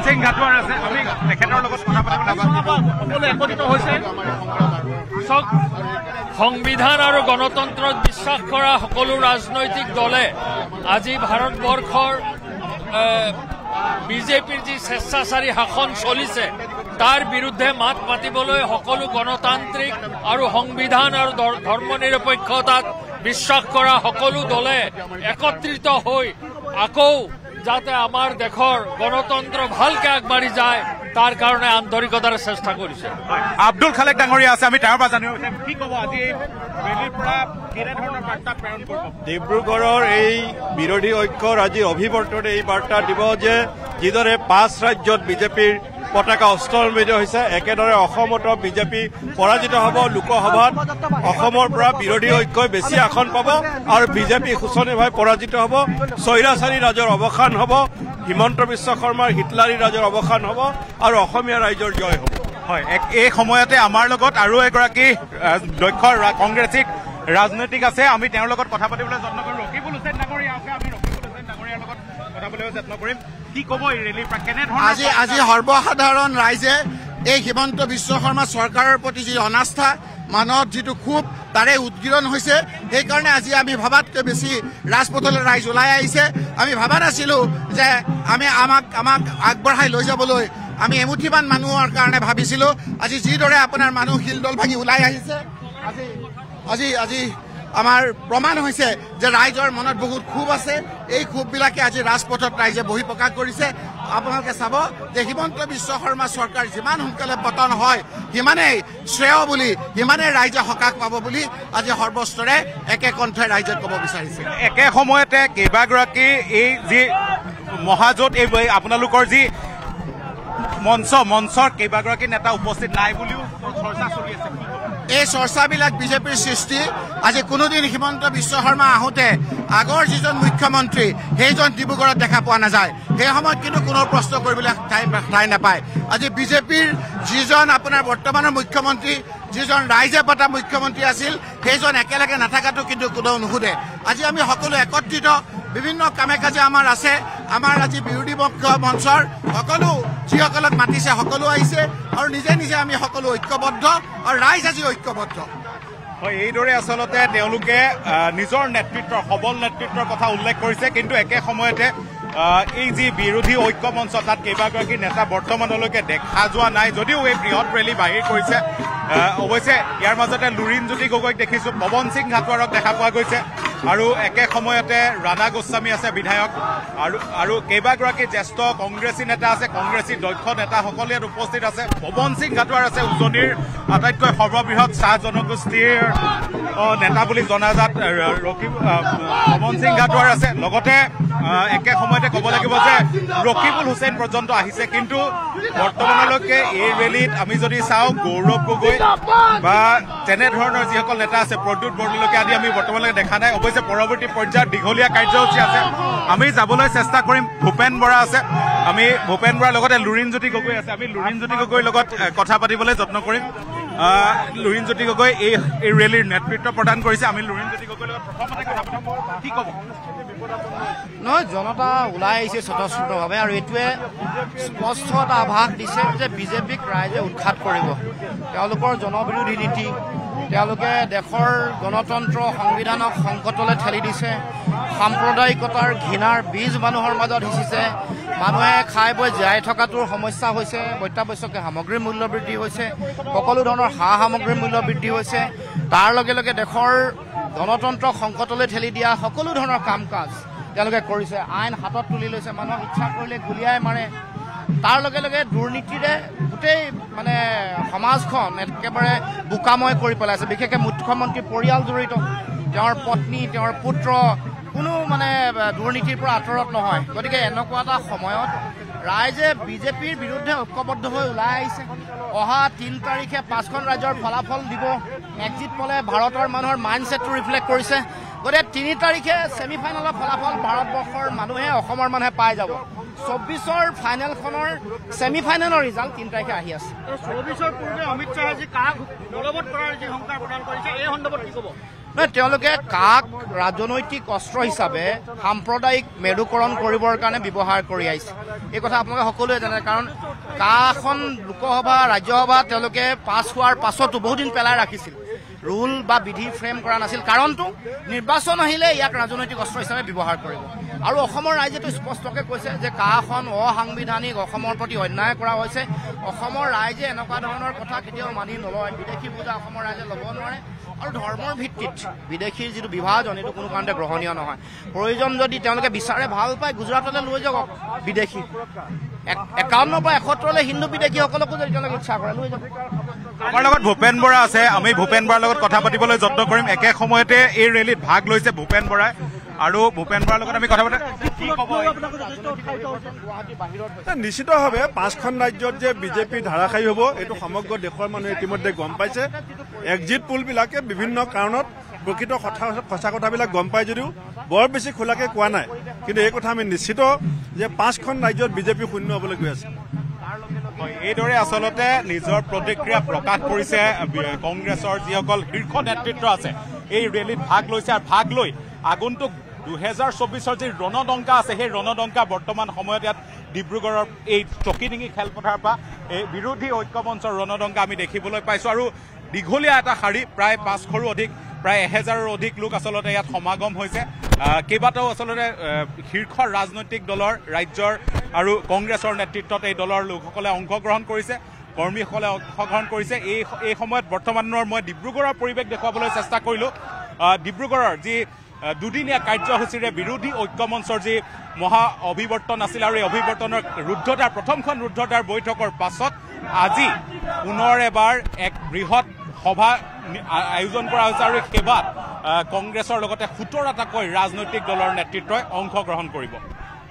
সিং ঘাটুৱাৰ আছে আমি তেখেতৰ লগত কথা পাতিবলৈ একত্ৰিত হৈছে সংবিধান আৰু গণতন্ত্ৰত বিশ্বাস কৰা সকলো ৰাজনৈতিক দলে আজি ভাৰতবৰ্ষৰ বিজেপিৰ যি স্বেচ্ছাচাৰী শাসন চলিছে তাৰ বিৰুদ্ধে মাত মাতিবলৈ সকলো গণতান্ত্ৰিক আৰু সংবিধান আৰু ধৰ্মনিৰপেক্ষতাত বিশ্বাস কৰা সকলো দলে একত্ৰিত হৈ আকৌ যাতে আমাৰ দেশৰ গণতন্ত্ৰ ভালকে আগবাঢ়ি যায় তাৰ কাৰণে আন্তৰিকতাৰে চেষ্টা কৰিছে আব্দুল খালেক ডাঙৰীয়া আছে আমি তাৰ পৰা জানিব কি ক'ব আজি ৰেলীৰ পৰা কেনে ধৰণৰ বাৰ্তা প্ৰেৰণ কৰিব ডিব্ৰুগড়ৰ এই বিৰোধী ঐক্যৰ আজি অভিৱৰ্তনে এই বাৰ্তা দিব যে যিদৰে 5 ৰাজ্যত বিজেপিৰ পতাকা অস্তমিত হৈছে একেদৰে অসমতো বিজেপি পৰাজিত হ'ব লোকসভাত অসমৰ পৰা বিৰোধী ঐক্যই বেছি আসন পাব আৰু বিজেপি শোচনীয়ভাৱে পৰাজিত হ'ব স্বৈৰাচাৰী ৰাজৰ অৱসান হ'ব হিমন্ত বিশ্ব শৰ্মাৰ হিটলাৰী ৰাজৰ অৱসান হ'ব আৰু অসমীয়া ৰাইজৰ জয় হ'ব হয় এই সময়তে আমাৰ লগত আৰু এগৰাকী দক্ষ কংগ্ৰেছিক ৰাজনৈতিক আছে আমি তেওঁৰ লগত কথা পাতিবলৈ যত্ন কৰিম ৰকিবুল হুছেইন ডাঙৰীয়া আছে আমি ৰকিবুল হুছেইন ডাঙৰীয়াৰ লগত কথা পাতিবলৈ যত্ন কৰিম কি ক'ব এই ৰেলীৰ পৰা কেনে ধৰণৰ আজি সৰ্বসাধাৰণ ৰাইজে এই হিমন্ত বিশ্ব শৰ্মা চৰকাৰৰ প্ৰতি যি অনাস্থা মানত যিটো ক্ষোভ তাৰে উদ্গীৰণ হৈছে সেইকাৰণে আজি আমি ভাবাতকৈ বেছি ৰাজপথলৈ ৰাইজ ওলাই আহিছে আমি ভাবা নাছিলো যে আমাক আগবঢ়াই লৈ যাবলৈ আমি এমুঠিমান মানুহৰ কাৰণে ভাবিছিলো আজি যিদৰে আপোনাৰ মানুহ শিলডল ভাঙি ওলাই আহিছে আজি আমাৰ প্ৰমাণ হৈছে যে ৰাইজৰ মনত বহুত ক্ষোভ আছে এই ক্ষোভবিলাকে আজি ৰাজপথত ৰাইজে বহি প্ৰকাশ কৰিছে আপোনালোকে চাব যে হিমন্ত বিশ্ব শৰ্মা চৰকাৰ যিমান সোনকালে পতন হয় সিমানেই শ্ৰেয় বুলি সিমানেই ৰাইজে সকাহ পাব বুলি আজি সৰ্বস্তৰে একে কণ্ঠে ৰাইজে ক'ব বিচাৰিছে একে সময়তে কেইবাগৰাকী এই যি মহাজোঁট এই আপোনালোকৰ যি মঞ্চৰ কেইবাগৰাকী নেতা উপস্থিত নাই বুলিও চৰ্চা চলি আছে এই চৰ্চাবিলাক বিজেপিৰ সৃষ্টি আজি কোনোদিন হিমন্ত বিশ্ব শৰ্মা আহোঁতে আগৰ যিজন মুখ্যমন্ত্ৰী সেইজন ডিব্ৰুগড়ত দেখা পোৱা নাযায় সেই সময়ত কিন্তু কোনো প্ৰশ্ন কৰিবলৈ ঠাই নাপায় আজি বিজেপিৰ যিজন আপোনাৰ বৰ্তমানৰ মুখ্যমন্ত্ৰী যিজন ৰাইজে পতা মুখ্যমন্ত্ৰী আছিল সেইজন একেলগে নাথাকাটো কিন্তু কোনেও নুসুধে আজি আমি সকলো একত্ৰিত বিভিন্ন কামে কাজে আমাৰ আছে আমাৰ আজি বিৰোধী মঞ্চৰ সকলো যিসকলক মাতিছে সকলো আহিছে আৰু নিজে নিজে আমি সকলো ঐক্যবদ্ধ আৰু ৰাইজ আজি ঐক্যবদ্ধ হয় এইদৰে আচলতে তেওঁলোকে নিজৰ নেতৃত্বৰ সবল নেতৃত্বৰ কথা উল্লেখ কৰিছে কিন্তু একে সময়তে এই যি বিৰোধী ঐক্য মঞ্চ তাত কেইবাগৰাকী নেতা বৰ্তমানলৈকে দেখা যোৱা নাই যদিও এই বৃহৎ ৰেলী বাহিৰ কৰিছে অৱশ্যে ইয়াৰ মাজতে লুৰিণজ্যোতি গগৈক দেখিছোঁ পৱন সিং ঘাটুৱাৰক দেখা পোৱা গৈছে আৰু একে সময়তে ৰাণা গোস্বামী আছে বিধায়ক আৰু কেইবাগৰাকী জ্যেষ্ঠ কংগ্ৰেছী নেতা আছে কংগ্ৰেছী দক্ষ নেতাসকল ইয়াত উপস্থিত আছে পৱন সিং ঘাটুৱাৰ আছে উজনিৰ আটাইতকৈ সৰ্ববৃহৎ চাহ জনগোষ্ঠীৰ নেতা বুলি জনাজাত পৱন সিং ঘাটুৱাৰ আছে লগতে একে সময়তে ক'ব লাগিব যে ৰকিবুল হুছেইন পৰ্যন্ত আহিছে কিন্তু বৰ্তমানলৈকে এই ৰেলীত আমি যদি চাওঁ গৌৰৱ গগৈ বা তেনেধৰণৰ যিসকল নেতা আছে প্ৰদ্যুৎ বৰদলৈকে আদি আমি বৰ্তমানলৈকে দেখা নাই অৱশ্যে পৰৱৰ্তী পৰ্যায়ত দীঘলীয়া কাৰ্যসূচী আছে আমি যাবলৈ চেষ্টা কৰিম ভূপেন বৰা আছে আমি ভূপেন বৰাৰ লগতে লুৰিণজ্যোতি গগৈ আছে আমি লুৰিণজ্যোতি গগৈৰ লগত কথা পাতিবলৈ যত্ন কৰিম লুৰিণজ্যোতি গগৈ এই ৰেলীৰ নেতৃত্ব প্ৰদান কৰিছে আমি লুৰিণজ্যোতি গগৈৰ লগত প্ৰথমতে কথা পাতিম কি ক'ব নহয় জনতা ওলাই আহিছে স্বতঃস্ফূৰ্তভাৱে আৰু এইটোৱে স্পষ্ট এটা আভাস দিছে যে বিজেপিক ৰাইজে উৎখাত কৰিব তেওঁলোকৰ জনবিৰোধী নীতি তেওঁলোকে দেশৰ গণতন্ত্ৰ সংবিধানক সংকটলৈ ঠেলি দিছে সাম্প্ৰদায়িকতাৰ ঘৃণাৰ বীজ মানুহৰ মাজত সিঁচিছে মানুহে খাই বৈ জীয়াই থকাটোৰ সমস্যা হৈছে অত্যাৱশ্যকীয় সামগ্ৰীৰ মূল্য বৃদ্ধি হৈছে সকলো ধৰণৰ সা সামগ্ৰীৰ মূল্য বৃদ্ধি হৈছে তাৰ লগে লগে দেশৰ গণতন্ত্ৰক সংকটলৈ ঠেলি দিয়া সকলো ধৰণৰ কাম কাজ তেওঁলোকে কৰিছে আইন হাতত তুলি লৈছে মানুহক ইচ্ছা কৰিলে গুলিয়াই মাৰে তাৰ লগে লগে দুৰ্নীতিৰে গোটেই মানে সমাজখন একেবাৰে বোকাময় কৰি পেলাইছে বিশেষকৈ মুখ্যমন্ত্ৰী পৰিয়াল জড়িত তেওঁৰ পত্নী তেওঁৰ পুত্ৰ কোনো মানে দুৰ্নীতিৰ পৰা আঁতৰত নহয় গতিকে এনেকুৱা এটা সময়ত ৰাইজে বিজেপিৰ বিৰুদ্ধে ঐক্যবদ্ধ হৈ ওলাই আহিছে অহা 3 তাৰিখে 5খন ৰাজ্যৰ ফলাফল দিব এক্সিট পলে ভাৰতৰ মানুহৰ মাইণ্ডছেটটো ৰিফ্লেক্ট কৰিছে গতিকে 3 তাৰিখে ছেমি ফাইনেলৰ ফলাফল ভাৰতবৰ্ষৰ মানুহে অসমৰ মানুহে পাই যাব 24ৰ ফাইনেলখনৰ ছেমি ফাইনেলৰ ৰিজাল্ট 3 তাৰিখে আহি আছে 24ৰ পূৰ্বে অমিত শাহে যি কাক বলবৎ কৰাৰ যি সংকাৰ প্ৰদান কৰিছে এই সন্দৰ্ভত কি ক'ব তেওঁলোকে কাক ৰাজনৈতিক অস্ত্ৰ হিচাপে সাম্প্ৰদায়িক মেৰুকৰণ কৰিবৰ কাৰণে ব্যৱহাৰ কৰি আহিছে এই কথা আপোনালোকে সকলোৱে জানে কাৰণ কাখন লোকসভা ৰাজ্যসভা তেওঁলোকে পাছ হোৱাৰ পাছতো বহুদিন পেলাই ৰাখিছিল ৰুল বা বিধি ফ্ৰেম কৰা নাছিল কাৰণটো নিৰ্বাচন আহিলে ইয়াক ৰাজনৈতিক অস্ত্ৰ হিচাপে ব্যৱহাৰ কৰিব আৰু অসমৰ ৰাইজেতো স্পষ্টকৈ কৈছে যে কাখন অসাংবিধানিক অসমৰ প্ৰতি অন্যায় কৰা হৈছে অসমৰ ৰাইজে এনেকুৱা ধৰণৰ কথা কেতিয়াও মানি নলয় বিদেশী পূজা অসমৰ ৰাইজে ল'ব নোৱাৰে আৰু ধৰ্মৰ ভিত্তিত বিদেশীৰ যিটো বিভাজন এইটো কোনো কাৰণতে গ্ৰহণীয় নহয় প্ৰয়োজন যদি তেওঁলোকে বিচাৰে ভাল পায় গুজৰাটলৈ লৈ যাওক বিদেশী 51 পৰা 71লৈ হিন্দু বিদেশীসকলকো যদি তেওঁলোকে ইচ্ছা কৰে লৈ যাব আমাৰ লগত ভূপেন বৰা আছে আমি ভূপেন বৰাৰ লগত কথা পাতিবলৈ যত্ন কৰিম একে সময়তে এই ৰেলীত ভাগ লৈছে ভূপেন বৰাই আৰু ভূপেন বৰাৰ লগত আমি কথা পাতিম কি ক'ব নিশ্চিতভাৱে 5খন ৰাজ্যত যে বিজেপি ধাৰাশায়ী হ'ব এইটো সমগ্ৰ দেশৰ মানুহে ইতিমধ্যে গম পাইছে এক্সিট পোলবিলাকে বিভিন্ন কাৰণত প্ৰকৃত সঁচা কথাবিলাক গম পায় যদিও বৰ বেছি খোলাকৈ কোৱা নাই কিন্তু এই কথা আমি নিশ্চিত যে 5খন ৰাজ্যত বিজেপি শূন্য হ'বলৈ গৈ আছে এইদৰে আচলতে নিজৰ প্ৰতিক্ৰিয়া প্ৰকাশ কৰিছে কংগ্ৰেছৰ যিসকল শীৰ্ষ নেতৃত্ব আছে এই ৰেলীত ভাগ লৈছে আৰু ভাগ লৈ আগন্তুক 2024ৰ যি ৰণদংকা আছে সেই ৰণদংকা বৰ্তমান সময়ত ইয়াত ডিব্ৰুগড়ৰ এই চকীডিঙি খেলপথাৰৰ পৰা এই বিৰোধী ঐক্যমঞ্চৰ ৰণদংকা আমি দেখিবলৈ পাইছোঁ আৰু দীঘলীয়া এটা শাৰী প্ৰায় 500ৰো অধিক প্ৰায় 1000ৰো অধিক লোক আচলতে ইয়াত সমাগম হৈছে কেইবাটাও আচলতে শীৰ্ষ ৰাজনৈতিক দলৰ ৰাজ্যৰ আৰু কংগ্ৰেছৰ নেতৃত্বত এই দলৰ লোকসকলে অংশগ্ৰহণ কৰিছে কৰ্মীসকলে অংশগ্ৰহণ কৰিছে এই সময়ত বৰ্তমানৰ মই ডিব্ৰুগড়ৰ পৰিৱেশ দেখুৱাবলৈ চেষ্টা কৰিলোঁ ডিব্ৰুগড়ৰ যি দুদিনীয়া কাৰ্যসূচীৰে বিৰোধী ঐক্যমঞ্চৰ যি মহা অভিৱৰ্তন আছিল আৰু এই অভিৱৰ্তনৰ ৰুদ্ধতাৰ প্ৰথমখন ৰুদ্ধতাৰ বৈঠকৰ পাছত আজি পুনৰ এবাৰ এক বৃহৎ সভা আয়োজন কৰা হৈছে আৰু এই সেৱাত কংগ্ৰেছৰ লগতে 17টাকৈ ৰাজনৈতিক দলৰ নেতৃত্বই অংশগ্ৰহণ কৰিব